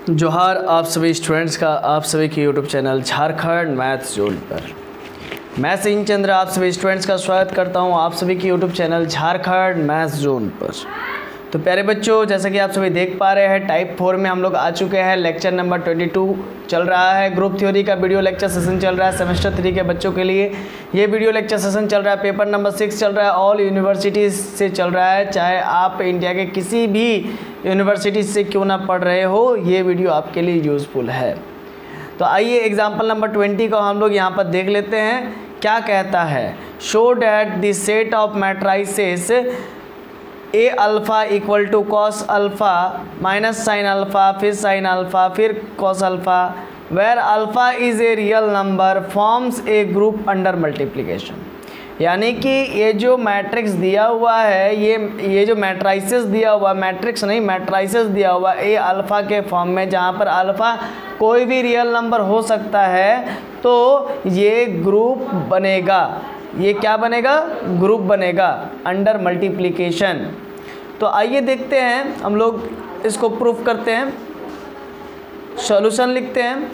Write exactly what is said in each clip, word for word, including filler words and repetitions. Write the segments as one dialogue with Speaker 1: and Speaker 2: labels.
Speaker 1: जोहार आप सभी स्टूडेंट्स का आप सभी के YouTube channel Jharkhand maths zone पर मैं सिंह चंद्र आप सभी स्टूडेंट्स का स्वागत करता हूं आप सभी के YouTube channel Jharkhand maths zone पर। तो प्यारे बच्चों, जैसा कि आप सभी देख पा रहे हैं, टाइप फोर में हम लोग आ चुके हैं। लेक्चर नंबर ट्वेंटी टू चल रहा है। ग्रुप थ्योरी का वीडियो लेक्चर सेशन चल रहा है सेमेस्टर थ्री के बच्चों के लिए। ये वीडियो लेक्चर सेशन चल रहा है, पेपर नंबर सिक्स चल रहा है, ऑल यूनिवर्सिटीज़ से चल रहा है। चाहे आप इंडिया के किसी भी यूनिवर्सिटी से क्यों ना पढ़ रहे हो, ये वीडियो आपके लिए यूज़फुल है। तो आइए एग्जाम्पल नंबर ट्वेंटी को हम लोग यहाँ पर देख लेते हैं। क्या कहता है? Show that the set of matrices A alpha equal to cos alpha minus sine alpha फिर साइन अल्फ़ा फिर cos alpha where alpha is a real number forms a group under multiplication. यानी कि ये जो मैट्रिक्स दिया हुआ है, ये ये जो मैट्राइसेस दिया हुआ, मैट्रिक्स नहीं मैट्राइसेस दिया हुआ ए अल्फ़ा के फॉर्म में, जहाँ पर अल्फ़ा कोई भी रियल नंबर हो सकता है, तो ये ग्रुप बनेगा। ये क्या बनेगा? ग्रुप बनेगा अंडर मल्टीप्लिकेशन। तो आइए देखते हैं, हम लोग इसको प्रूफ करते हैं। सॉल्यूशन लिखते हैं।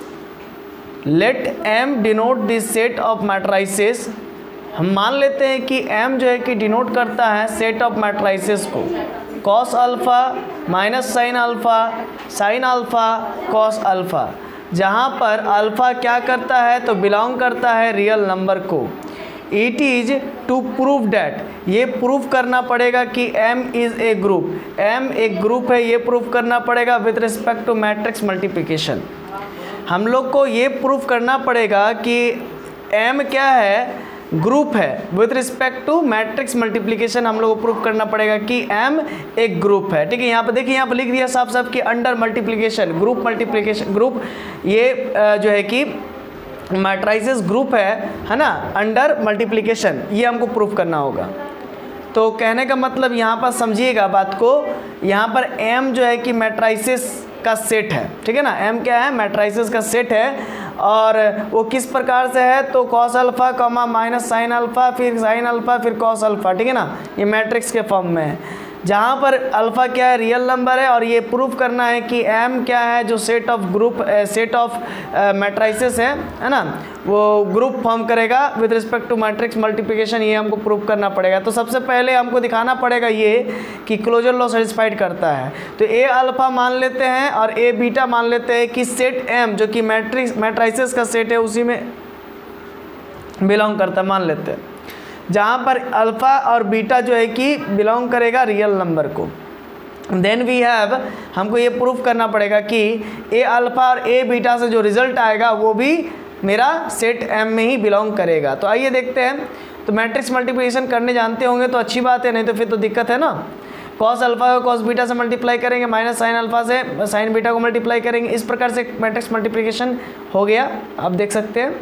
Speaker 1: Let M denote this set of matrices. हम मान लेते हैं कि m जो है कि डिनोट करता है सेट ऑफ मैट्राइसेस को। Cos alpha minus sine alpha sine alpha cos alpha, जहाँ पर अल्फ़ा क्या करता है तो बिलोंग करता है रियल नंबर को। It is to prove that, ये प्रूव करना पड़ेगा कि m is a group. m एक ग्रुप है, ये प्रूव करना पड़ेगा with respect to matrix multiplication. हम लोग को ये प्रूव करना पड़ेगा कि m क्या है? ग्रुप है। With respect to matrix multiplication हम लोग को प्रूव करना पड़ेगा कि m एक ग्रुप है। ठीक है, यहाँ पर देखिए, यहाँ पर लिख दिया साफ साफ कि under multiplication group multiplication group, ये जो है कि मैट्राइसेस ग्रुप है है ना, अंडर मल्टीप्लिकेशन, ये हमको प्रूफ करना होगा। तो कहने का मतलब यहाँ पर समझिएगा बात को, यहाँ पर m जो है कि मैट्राइसेस का सेट है। ठीक है ना, m क्या है? मैट्राइसेस का सेट है। और वो किस प्रकार से है तो cos alpha comma minus sine alpha फिर साइन अल्फ़ा फिर कॉस अल्फ़ा। ठीक है ना, ये मैट्रिक्स के फॉर्म में है, जहाँ पर अल्फ़ा क्या है? रियल नंबर है। और ये प्रूफ करना है कि m क्या है? जो set of group set of matrices है है ना, वो ग्रुप फॉर्म करेगा with respect to matrix multiplication. ये हमको प्रूफ करना पड़ेगा। तो सबसे पहले हमको दिखाना पड़ेगा ये कि क्लोजर लॉ सेटिस्फाइड करता है। तो ए अल्फ़ा मान लेते हैं और ए बीटा मान लेते हैं कि सेट m जो कि मैट्रिक्स मैट्राइसेस का सेट है उसी में बिलोंग करता है, मान लेते हैं, जहाँ पर अल्फ़ा और बीटा जो है कि बिलोंग करेगा रियल नंबर को। देन वी हैव, हमको ये प्रूफ करना पड़ेगा कि ए अल्फ़ा और ए बीटा से जो रिज़ल्ट आएगा वो भी मेरा सेट m में ही बिलोंग करेगा। तो आइए देखते हैं। तो मैट्रिक्स मल्टीप्लिकेशन करने जानते होंगे तो अच्छी बात है, नहीं तो फिर तो दिक्कत है ना। कॉस अल्फ़ा को कॉस बीटा से मल्टीप्लाई करेंगे, माइनस साइन अल्फ़ा से साइन बीटा को मल्टीप्लाई करेंगे। इस प्रकार से मैट्रिक्स मल्टीप्लिकेशन हो गया, आप देख सकते हैं।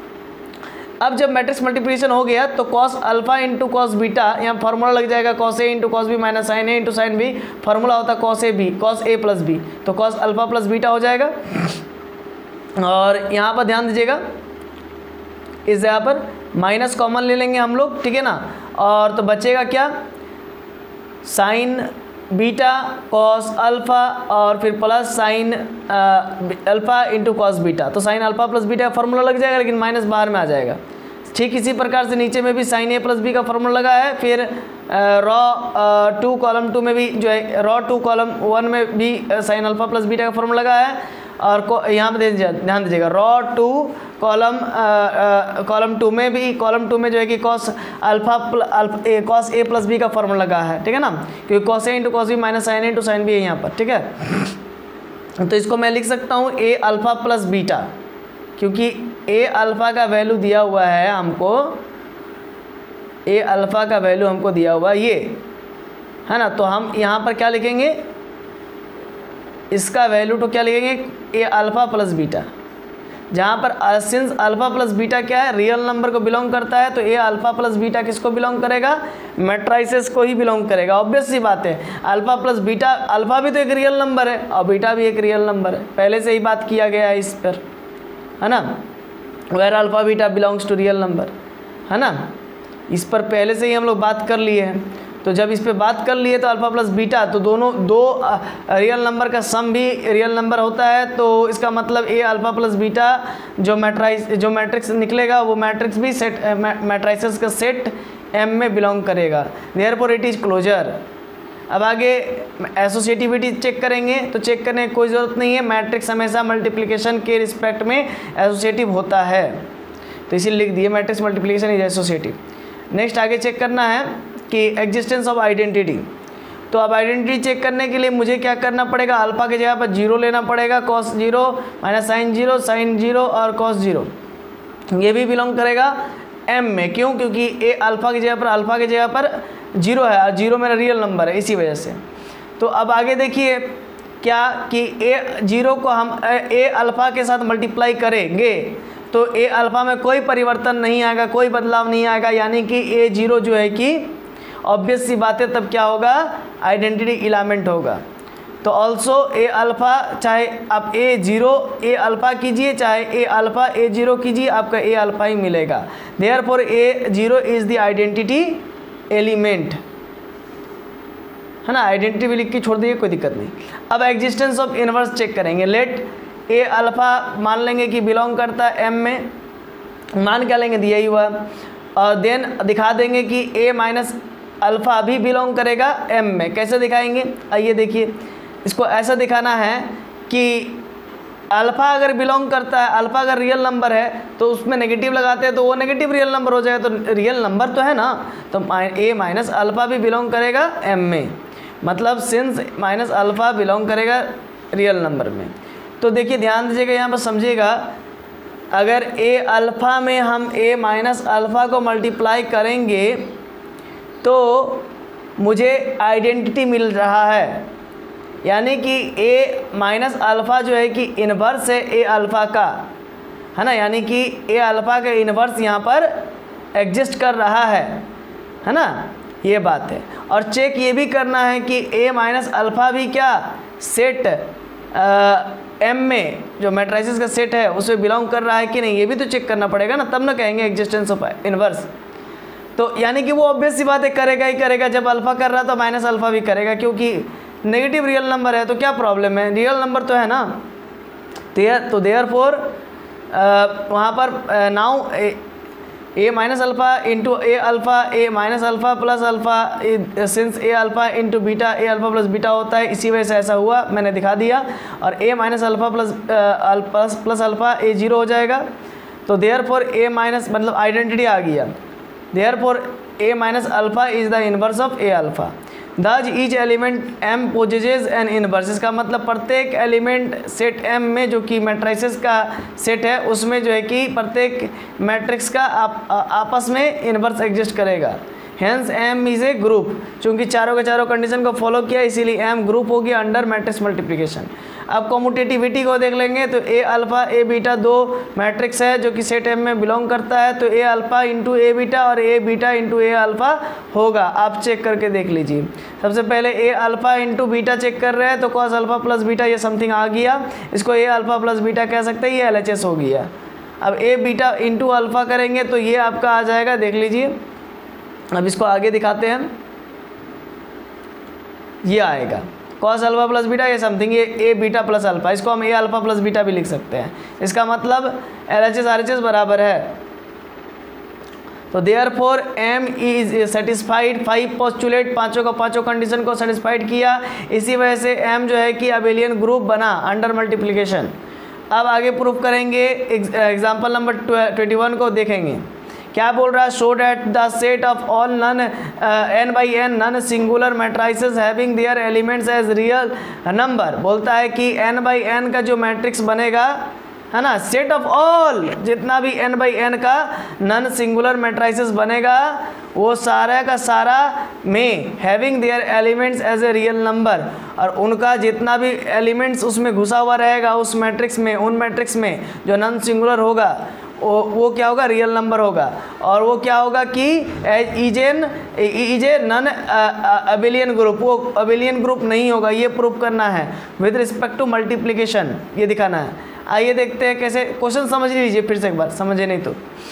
Speaker 1: अब जब मैट्रिक्स मल्टीप्लिकेशन हो गया तो cos alpha into cos beta, यहाँ फार्मूला लग जाएगा cos A into cos B minus sine A into sine B. Formula होता है cos A B, cos A plus B, तो कॉस अल्फ़ा प्लस बीटा हो जाएगा। और यहाँ पर ध्यान दीजिएगा, इस जगह पर माइनस कॉमन ले लेंगे हम लोग। ठीक है ना, और तो बचेगा क्या? साइन बीटा कॉस अल्फ़ा और फिर plus sine alpha into cos beta. तो साइन अल्फ़ा प्लस बीटा का फार्मूला लग जाएगा, लेकिन माइनस बाहर में आ जाएगा। ठीक इसी प्रकार से नीचे में भी साइन ए प्लस बी का फार्मूला लगा है। फिर रॉ टू कॉलम टू में भी जो है रॉ टू कॉलम वन में भी साइन अल्फ़ा प्लस बीटा का फार्मूला लगा है। और यहाँ पे ध्यान दीजिएगा, row two column column two में भी कॉलम टू में जो है कि cos alpha plus cos A plus B का फार्मूला लगा है। ठीक है ना, क्योंकि cos A into cos B minus sine A into sine B है यहाँ पर। ठीक है, तो इसको मैं लिख सकता हूँ ए अल्फ़ा प्लस बीटा, क्योंकि ए अल्फ़ा का वैल्यू दिया हुआ है हमको, ए अल्फ़ा का वैल्यू हमको दिया हुआ ये है ना। तो हम यहाँ पर क्या लिखेंगे? इसका वैल्यू तो क्या लिखेंगे? ए अल्फ़ा प्लस बीटा, जहाँ पर सिंस अल्फ़ा प्लस बीटा क्या है? रियल नंबर को बिलोंग करता है। तो ए अल्फ़ा प्लस बीटा किसको बिलोंग करेगा? मैट्राइसेस को ही बिलोंग करेगा। ऑब्वियस सी बात है, अल्फ़ा प्लस बीटा, अल्फ़ा भी तो एक रियल नंबर है और बीटा भी एक रियल नंबर है। पहले से ही बात किया गया है इस पर, है ना, where alpha beta belongs to real number, है ना। इस पर पहले से ही हम लोग बात कर लिए हैं। तो जब इस पे बात कर लिए तो अल्फ़ा प्लस बीटा, तो दोनों दो रियल नंबर का सम भी रियल नंबर होता है, तो इसका मतलब ए अल्फ़ा प्लस बीटा जो मैट्राइस जो मैट्रिक्स निकलेगा वो मैट्रिक्स भी सेट मैट्राइसेस का सेट एम में बिलोंग करेगा। Therefore it is closure. अब आगे एसोसिएटिविटी चेक करेंगे, तो चेक करने की कोई ज़रूरत नहीं है, मैट्रिक्स हमेशा मल्टीप्लिकेशन के रिस्पेक्ट में एसोसिएटिव होता है, तो इसीलिए लिख दिए matrix multiplication is associative. Next आगे चेक करना है कि एग्जिस्टेंस ऑफ आइडेंटिटी। तो अब आइडेंटिटी चेक करने के लिए मुझे क्या करना पड़ेगा, अल्फ़ा की जगह पर जीरो लेना पड़ेगा, cos zero minus sine zero, sine zero और कॉस जीरो, ये भी बिलोंग करेगा एम में। क्यों? क्योंकि ए अल्फ़ा की जगह पर अल्फ़ा की जगह पर जीरो है और जीरो मेरा रियल नंबर है, इसी वजह से। तो अब आगे देखिए क्या कि ए जीरो को हम ए अल्फ़ा के साथ मल्टीप्लाई करेंगे तो ए अल्फ़ा में कोई परिवर्तन नहीं आएगा, कोई बदलाव नहीं आएगा, यानी कि ए जीरो जो है कि ऑब्वियस सी बात है, तब क्या होगा, आइडेंटिटी एलिमेंट होगा। तो ऑल्सो ए अल्फ़ा, चाहे आप ए जीरो ए अल्फ़ा कीजिए, चाहे ए अल्फ़ा ए जीरो कीजिए, आपका ए अल्फ़ा ही मिलेगा। Therefore A zero is the identity element, है ना। आइडेंटिटी भी लिख के छोड़ दिए, कोई दिक्कत नहीं। अब एग्जिस्टेंस ऑफ इनवर्स चेक करेंगे। लेट ए अल्फ़ा मान लेंगे कि बिलोंग करता है एम में, मान क्या लेंगे, दिया ही हुआ, और देन दिखा देंगे कि ए माइनस अल्फ़ा भी बिलोंग करेगा एम में। कैसे दिखाएंगे, आइए देखिए। इसको ऐसा दिखाना है कि अल्फ़ा अगर बिलोंग करता है, अल्फ़ा अगर रियल नंबर है तो उसमें नेगेटिव लगाते हैं तो वो नेगेटिव रियल नंबर हो जाएगा, तो रियल नंबर तो है ना, तो ए माइनस अल्फ़ा भी बिलोंग करेगा एम में, मतलब सिंस माइनस अल्फ़ा बिलोंग करेगा रियल नंबर में। तो देखिए ध्यान दीजिएगा, यहाँ पर समझिएगा, अगर ए अल्फ़ा में हम ए माइनस अल्फ़ा को मल्टीप्लाई करेंगे तो मुझे आइडेंटिटी मिल रहा है, यानी कि ए माइनस अल्फ़ा जो है कि इन्वर्स है ए अल्फ़ा का, है ना, यानी कि ए अल्फ़ा का इन्वर्स यहाँ पर एग्जिस्ट कर रहा है, है ना, ये बात है। और चेक ये भी करना है कि ए माइनस अल्फ़ा भी क्या सेट एम में जो मैट्रिसेस का सेट है उसमें बिलोंग कर रहा है कि नहीं, ये भी तो चेक करना पड़ेगा ना, तब ना कहेंगे एग्जिस्टेंस ऑफ इन्वर्स। तो यानी कि वो ऑब्वियस सी बात है, करेगा ही करेगा, जब अल्फ़ा कर रहा तो माइनस अल्फ़ा भी करेगा, क्योंकि नेगेटिव रियल नंबर है तो क्या प्रॉब्लम है, रियल नंबर तो है ना। तो देयर फोर वहाँ पर now A minus alpha into A alpha, A minus alpha plus alpha, since A alpha into beta A alpha plus beta होता है, इसी वजह से ऐसा हुआ, मैंने दिखा दिया। और A minus alpha plus plus plus alpha A zero हो जाएगा, तो देयर फोर ए माइनस मतलब आइडेंटिटी आ गया। Therefore A minus alpha is the inverse of A alpha. Thus each element M possesses an inverse, इसका मतलब प्रत्येक element set M में जो कि मैट्रिसेस का सेट है उसमें जो है कि प्रत्येक मैट्रिक्स का आप, आपस में इनवर्स एग्जिस्ट करेगा। Hence M is a group, चूँकि चारों के चारों कंडीशन को फॉलो किया इसीलिए एम ग्रुप हो गया अंडर मैट्रिक्स मल्टीप्लिकेशन। अब कॉम्यूटेटिविटी को देख लेंगे तो ए अल्फ़ा ए बीटा दो मैट्रिक्स है जो कि सेट एम में बिलोंग करता है, तो A alpha into A beta और A beta into A alpha होगा। आप चेक करके देख लीजिए। सबसे पहले A alpha into beta check कर रहे हैं तो कॉस अल्फ़ा प्लस बीटा ये समथिंग आ गया, इसको ए अल्फ़ा प्लस बीटा कह सकते हैं, ये एल एच एस हो गया। अब ए बीटा इंटू अल्फ़ा करेंगे तो ये आपका आ जाएगा, देख लीजिए। अब इसको आगे दिखाते हैं, ये आएगा कॉस अल्फ़ा प्लस बीटा ये समथिंग, ये ए बीटा प्लस अल्फ़ा, इसको हम ए अल्फ़ा प्लस बीटा भी लिख सकते हैं। इसका मतलब L H S R H S बराबर है। तो therefore M is satisfied, five postulate, पाँचों का पाँचों कंडीशन को सेटिस्फाइड किया, इसी वजह से एम जो है कि अबेलियन ग्रुप बना अंडर मल्टीप्लिकेशन। अब आगे प्रूफ करेंगे, एग्जाम्पल नंबर ट्वेंटी वन को देखेंगे। क्या बोल रहा है, show that the set of all non n by n non singular matrices having their elements as real number. बोलता है कि एन बाई एन का जो मैट्रिक्स बनेगा, है ना, सेट ऑफ ऑल जितना भी एन बाई एन का नन सिंगुलर मैट्राइसेस बनेगा वो सारा का सारा में having their elements as a real number, और उनका जितना भी एलिमेंट्स उसमें घुसा हुआ रहेगा उस मैट्रिक्स में, उन मैट्रिक्स में जो नन सिंगुलर होगा वो वो क्या होगा, रियल नंबर होगा। और वो क्या होगा कि is an is a non abelian group, वो अबेलियन ग्रुप नहीं होगा, ये प्रूफ करना है विद रिस्पेक्ट टू मल्टीप्लिकेशन, ये दिखाना है। आइए देखते हैं कैसे, क्वेश्चन समझ लीजिए फिर से एक बार, समझे नहीं तो।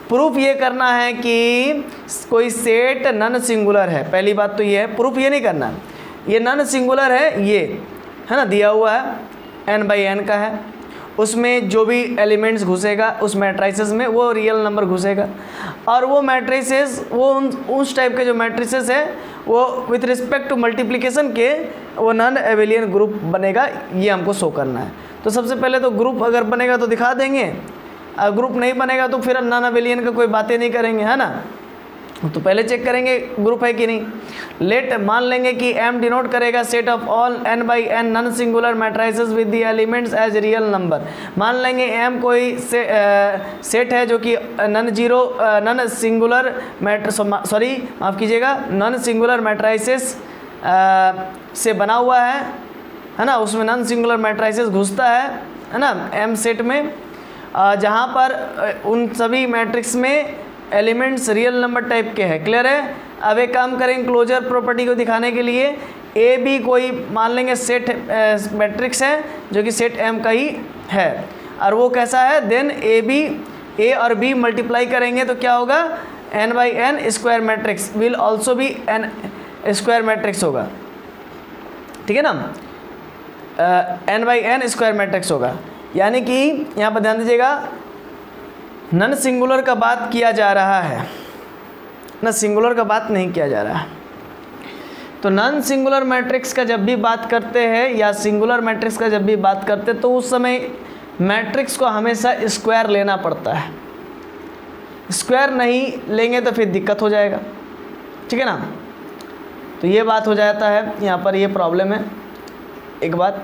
Speaker 1: प्रूफ ये करना है कि कोई सेट नन सिंगुलर है, पहली बात तो ये है, प्रूफ ये नहीं करना, ये नन सिंगुलर है, ये है ना दिया हुआ है एन बाई एन का है, उसमें जो भी एलिमेंट्स घुसेगा उस मैट्रिसेस में वो रियल नंबर घुसेगा, और वो मैट्रिसेस वो उन उस टाइप के जो मैट्रिसेस है वो विथ रिस्पेक्ट टू मल्टीप्लिकेशन के वो नॉन एबिलियन ग्रुप बनेगा, ये हमको शो करना है। तो सबसे पहले तो ग्रुप अगर बनेगा तो दिखा देंगे, अगर ग्रुप नहीं बनेगा तो फिर नॉन एबिलियन का कोई बातें नहीं करेंगे, है ना। तो पहले चेक करेंगे ग्रुप है कि नहीं। लेट मान लेंगे कि M डिनोट करेगा set of all n by n non singular matrices with the elements as real number. मान लेंगे M कोई से, आ, सेट है जो कि non zero non singular matrices sorry माफ़ कीजिएगा नॉन सिंगुलर मैट्रिसेस से बना हुआ है है ना, उसमें नॉन सिंगुलर मैट्रिसेस घुसता है है ना M सेट में, जहाँ पर उन सभी मैट्रिक्स में एलिमेंट्स रियल नंबर टाइप के हैं। क्लियर है। अब एक काम करेंगे क्लोजर प्रॉपर्टी को दिखाने के लिए, ए बी कोई मान लेंगे सेट मैट्रिक्स है जो कि सेट एम का ही है, और वो कैसा है, देन ए बी ए और बी मल्टीप्लाई करेंगे तो क्या होगा, n by n square matrix will also भी एन स्क्वायर मैट्रिक्स होगा, ठीक है ना, n by n square matrix होगा। यानी कि यहाँ पर ध्यान दीजिएगा, नन सिंगुलर का बात किया जा रहा है ना, सिंगुलर का बात नहीं किया जा रहा है। तो नन सिंगुलर मैट्रिक्स का जब भी बात करते हैं या सिंगुलर मैट्रिक्स का जब भी बात करते हैं तो उस समय मैट्रिक्स को हमेशा स्क्वायर लेना पड़ता है, स्क्वायर नहीं लेंगे तो फिर दिक्कत हो जाएगा, ठीक है ना। तो ये बात हो जाता है, यहाँ पर ये प्रॉब्लम है एक बात,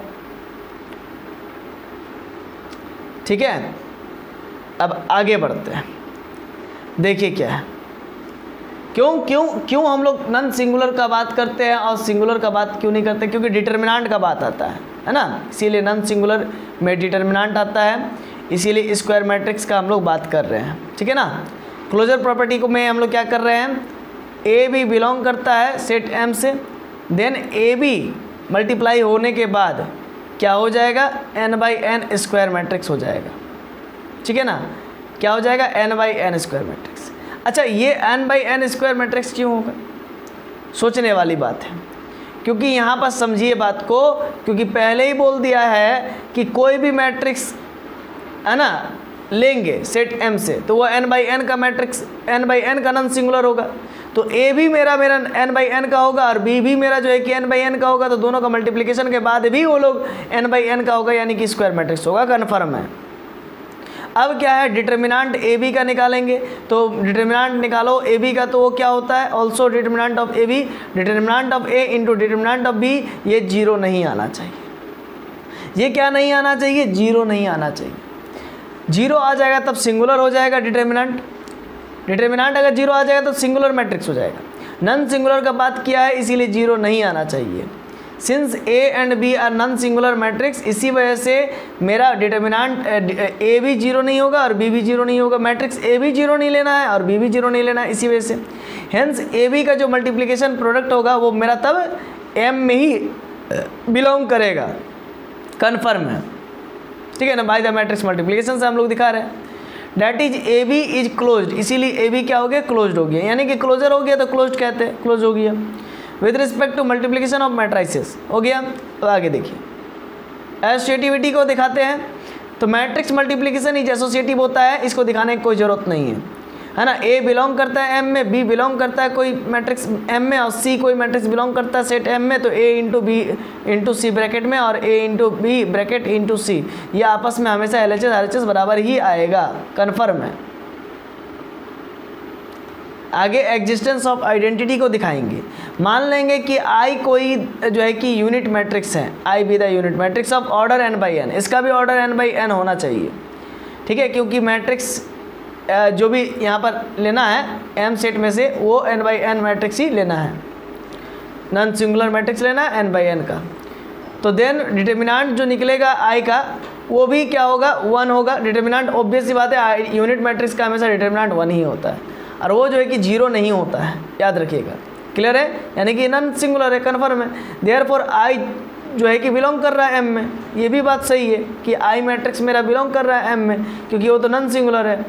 Speaker 1: ठीक है। अब आगे बढ़ते हैं, देखिए क्या है, क्यों क्यों क्यों हम लोग नॉन सिंगुलर का बात करते हैं और सिंगुलर का बात क्यों नहीं करते, क्योंकि डिटर्मिनेंट का बात आता है है ना, इसीलिए नॉन सिंगुलर में डिटर्मिनेंट आता है, इसीलिए स्क्वायर मैट्रिक्स का हम लोग बात कर रहे हैं, ठीक है ना। क्लोजर प्रॉपर्टी को में हम लोग क्या कर रहे हैं, ए बी बिलोंग करता है सेट एम से, देन ए बी मल्टीप्लाई होने के बाद क्या हो जाएगा, n by n square matrix हो जाएगा, ठीक है ना। क्या हो जाएगा, n by n square matrix. अच्छा, ये n by n square matrix क्यों होगा, सोचने वाली बात है, क्योंकि यहाँ पर समझिए बात को, क्योंकि पहले ही बोल दिया है कि कोई भी मैट्रिक्स है ना लेंगे सेट एम से तो वो एन बाई एन का मैट्रिक्स एन बाई एन का नॉन सिंगुलर होगा, तो ए भी मेरा मेरा एन बाई एन का होगा और बी भी मेरा जो है कि एन बाई एन का होगा, तो दोनों का मल्टीप्लिकेशन के बाद भी वो लोग एन बाई एन का होगा, यानी कि स्क्वायर मैट्रिक्स होगा, कन्फर्म है। अब क्या है, डिटर्मिनेंट ए बी का निकालेंगे, तो डिटर्मिनेंट निकालो ए बी का, तो वो क्या होता है, also determinant of A B determinant of A into determinant of B, ये जीरो नहीं आना चाहिए, ये क्या नहीं आना चाहिए, जीरो नहीं आना चाहिए। जीरो आ जाएगा तब सिंगुलर हो जाएगा डिटर्मिनेंट, डिटर्मिनेंट अगर जीरो आ जाएगा तो सिंगुलर मैट्रिक्स हो जाएगा। नॉन सिंगुलर का बात किया है इसीलिए जीरो नहीं आना चाहिए। Since A and B are non singular matrix, इसी वजह से मेरा डिटर्मिनेंट ए भी जीरो नहीं होगा और बी भी जीरो नहीं होगा, मैट्रिक्स ए भी जीरो नहीं लेना है और बी भी जीरो नहीं लेना है, इसी वजह से हेंस ए बी का जो मल्टीप्लिकेशन प्रोडक्ट होगा वो मेरा तब एम में ही बिलोंग करेगा, कन्फर्म है, ठीक है ना। बाय द मैट्रिक्स मल्टीप्लिकेशन से हम लोग दिखा रहे हैं, that is A B is closed, इसीलिए ए बी क्या हो गया, क्लोज्ड हो गया, यानी कि क्लोजर हो गया तो क्लोज्ड कहते हैं, क्लोज हो गया with respect to multiplication of matrices, हो गया। तो आगे देखिए एसोसिएटिविटी को दिखाते हैं, तो मैट्रिक्स मल्टीप्लिकेशन इज एसोसिएटिव होता है, इसको दिखाने की कोई ज़रूरत नहीं है, है ना। ए बिलोंग करता है एम में, बी बिलोंग करता है कोई मैट्रिक्स एम में और सी कोई मैट्रिक्स बिलोंग करता है सेट एम में, तो A into B into C bracket में और A into B bracket into C, ये आपस में हमेशा L H S R H S बराबर ही आएगा, कन्फर्म है। आगे एग्जिस्टेंस ऑफ आइडेंटिटी को दिखाएंगे, मान लेंगे कि आई कोई जो है कि यूनिट मैट्रिक्स है, I be the unit matrix of order n by n, इसका भी ऑर्डर एन बाई एन होना चाहिए, ठीक है, क्योंकि मैट्रिक्स जो भी यहाँ पर लेना है एम सेट में से वो एन बाई एन मैट्रिक्स ही लेना है, नॉन सिंगुलर मैट्रिक्स लेना है एन बाई एन का। तो देन डिटर्मिनेंट जो निकलेगा आई का वो भी क्या होगा, वन होगा। डिटर्मिनेंट ऑब्वियस सी बात है, यूनिट मैट्रिक्स का हमेशा डिटर्मिनेंट वन ही होता है और वो जो है कि जीरो नहीं होता है, याद रखिएगा, क्लियर है, यानी कि नॉन सिंगुलर है, कन्फर्म है। देयरफॉर आई जो है कि बिलोंग कर रहा है एम में, ये भी बात सही है कि आई मैट्रिक्स मेरा बिलोंग कर रहा है एम में, क्योंकि वो तो नॉन सिंगुलर है,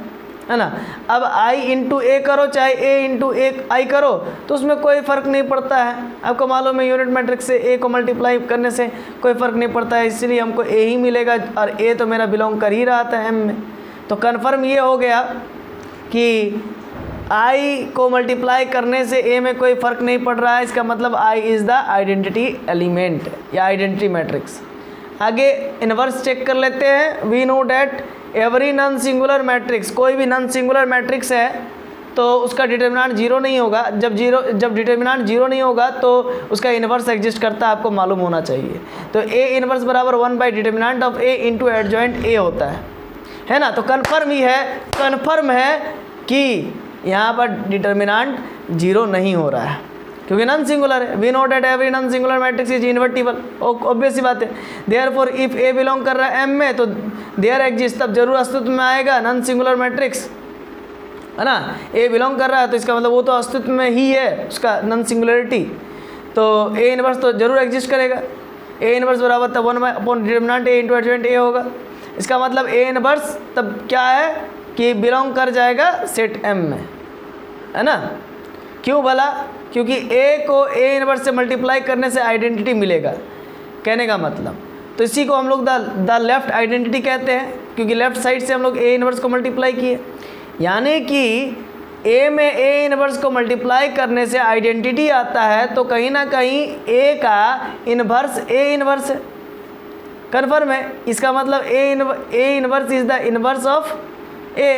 Speaker 1: है ना। अब आई इंटू ए करो चाहे ए इंटू ए आई करो तो उसमें कोई फ़र्क नहीं पड़ता है। आपको मालूम है यूनिट मैट्रिक्स से ए को मल्टीप्लाई करने से कोई फ़र्क नहीं पड़ता है, इसलिए हमको ए ही मिलेगा और ए तो मेरा बिलोंग कर ही रहा था एम में। तो कन्फर्म ये हो गया कि आई को मल्टीप्लाई करने से ए में कोई फ़र्क नहीं पड़ रहा है, इसका मतलब I is the identity element या आइडेंटिटी मैट्रिक्स। आगे इन्वर्स चेक कर लेते हैं। We know that every non singular matrix, कोई भी नॉन सिंगुलर मैट्रिक्स है तो उसका डिटर्मिनेंट जीरो नहीं होगा। जब जीरो जब डिटर्मिनेंट जीरो नहीं होगा तो उसका इन्वर्स एग्जिस्ट करता है, आपको मालूम होना चाहिए। तो ए इन्वर्स बराबर one by determinant of A into adjoint A होता है, है ना। तो कन्फर्म ही है, कन्फर्म है कि यहाँ पर डिटर्मिनेंट जीरो नहीं हो रहा है क्योंकि नॉन सिंगुलर है। We know that every non singular matrix is invertible, obvious सी बात है। देयरफॉर इफ ए बिलोंग कर रहा है एम में तो देयर एग्जिस्ट, तब जरूर अस्तित्व में आएगा नॉन सिंगुलर मैट्रिक्स, है ना। ए बिलोंग कर रहा है तो इसका मतलब वो तो अस्तित्व में ही है, उसका नॉन सिंगुलरिटी, तो ए इनवर्स तो जरूर एग्जिस्ट करेगा। ए इनवर्स बराबर तब one upon determinant A into adjoint A होगा। इसका मतलब ए इनवर्स तब क्या है कि बिलोंग कर जाएगा सेट एम में, है ना। क्यों भला? क्योंकि ए को ए इनवर्स से मल्टीप्लाई करने से आइडेंटिटी मिलेगा, कहने का मतलब। तो इसी को हम लोग द द लेफ्ट आइडेंटिटी कहते हैं, क्योंकि लेफ्ट साइड से हम लोग ए इनवर्स को मल्टीप्लाई किए, यानी कि ए में ए इनवर्स को मल्टीप्लाई करने से आइडेंटिटी आता है, तो कहीं ना कहीं ए का इनवर्स ए इनवर्स है, कन्फर्म है। इसका मतलब A A inverse is the inverse of A,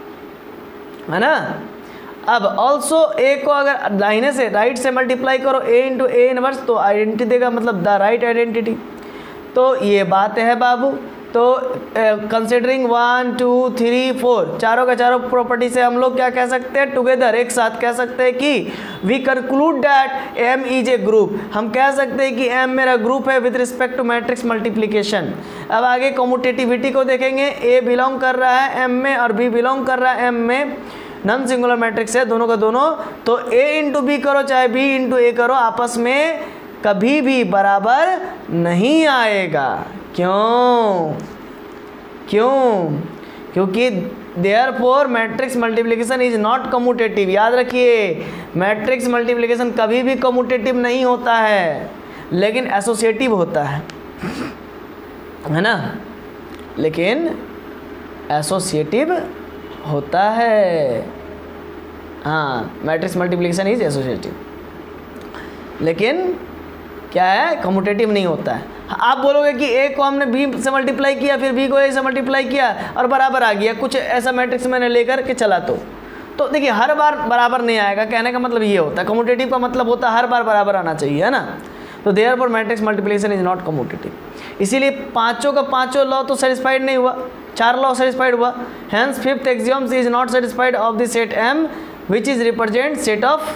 Speaker 1: है ना। अब ऑल्सो ए को अगर दाहिने से राइट से मल्टीप्लाई करो ए इंटू ए इनवर्स तो आइडेंटिटी देगा, मतलब द राइट आइडेंटिटी। तो ये बात है बाबू। तो considering one two three four चारों का चारों प्रॉपर्टी से हम लोग क्या कह सकते हैं, टुगेदर एक साथ कह सकते हैं कि we conclude that M is a group. हम कह सकते हैं कि एम मेरा ग्रुप है with respect to matrix multiplication. अब आगे कम्यूटेटिविटी को देखेंगे। ए बिलोंग कर रहा है एम में और बी बिलोंग कर रहा है एम में, नॉन सिंगुलर मैट्रिक्स है दोनों का दोनों, तो ए इंटू बी करो चाहे बी इंटू ए करो, आपस में कभी भी बराबर नहीं आएगा। क्यों? क्यों? क्योंकि therefore matrix multiplication is not commutative. याद रखिए, मैट्रिक्स मल्टीप्लिकेशन कभी भी कम्यूटेटिव नहीं होता है, लेकिन एसोसिएटिव होता है, है ना। लेकिन एसोसिएटिव होता है, हाँ, मैट्रिक्स मल्टीप्लिकेशन इज एसोसिएटिव, लेकिन क्या है, कम्यूटेटिव नहीं होता है। आप बोलोगे कि ए को हमने बी से मल्टीप्लाई किया, फिर बी को ए से मल्टीप्लाई किया और बराबर आ गया, कुछ ऐसा मैट्रिक्स मैंने लेकर के चला तो तो देखिए हर बार बराबर नहीं आएगा, कहने का मतलब ये होता है। कम्यूटेटिव का मतलब होता है हर बार बराबर आना चाहिए, है ना। तो therefore matrix multiplication is not commutative. इसीलिए पाँचों का पाँचों लॉ तो सेटिस्फाइड नहीं हुआ, चार लॉ सेटिस्फाइड हुआ। Hence fifth axioms is not satisfied of the set M which is represent set of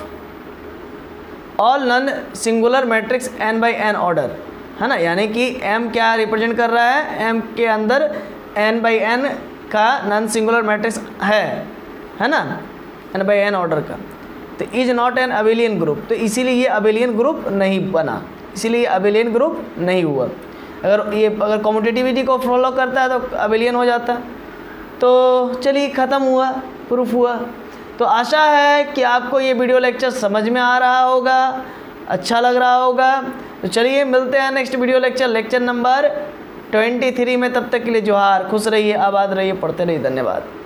Speaker 1: all non singular matrix n by n order, है ना। यानी कि m क्या रिप्रेजेंट कर रहा है, m के अंदर n बाई एन का नॉन सिंगुलर मैट्रिक्स है, है ना, n बाई एन ऑर्डर का। तो is not an abelian group, तो इसीलिए ये अबेलियन ग्रुप नहीं बना, इसीलिए ये अबेलियन ग्रुप नहीं हुआ। अगर ये अगर कम्यूटेटिविटी को फॉलो करता है तो अबेलियन हो जाता। तो चलिए ख़त्म हुआ, प्रूफ हुआ। तो आशा है कि आपको ये वीडियो लेक्चर समझ में आ रहा होगा, अच्छा लग रहा होगा। तो चलिए मिलते हैं next video lecture lecture number twenty three में। तब तक के लिए जोहार, खुश रहिए, आबाद रहिए, पढ़ते रहिए। धन्यवाद।